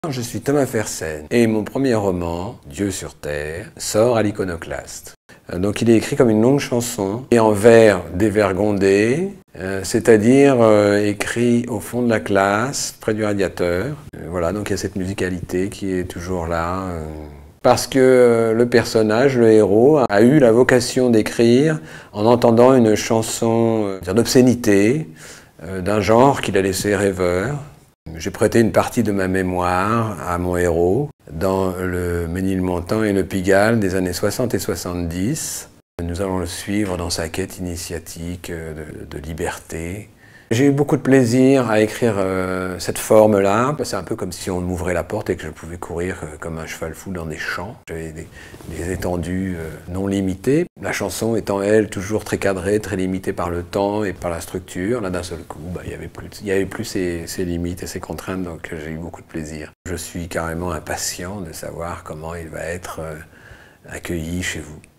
Je suis Thomas Fersen et mon premier roman, Dieu sur Terre, sort à l'Iconoclaste. Donc il est écrit comme une longue chanson et en vers dévergondé, c'est-à-dire écrit au fond de la classe, près du radiateur. Voilà, donc il y a cette musicalité qui est toujours là. Parce que le personnage, le héros, a eu la vocation d'écrire en entendant une chanson d'obscénité, d'un genre qu'il a laissé rêveur. J'ai prêté une partie de ma mémoire à mon héros dans le Ménilmontant et le Pigalle des années 60 et 70. Nous allons le suivre dans sa quête initiatique de liberté. J'ai eu beaucoup de plaisir à écrire cette forme-là. C'est un peu comme si on m'ouvrait la porte et que je pouvais courir comme un cheval fou dans des champs. J'avais des étendues non limitées. La chanson étant, elle, toujours très cadrée, très limitée par le temps et par la structure. Là, d'un seul coup, il n'y avait plus ces limites et ces contraintes, donc j'ai eu beaucoup de plaisir. Je suis carrément impatient de savoir comment il va être accueilli chez vous.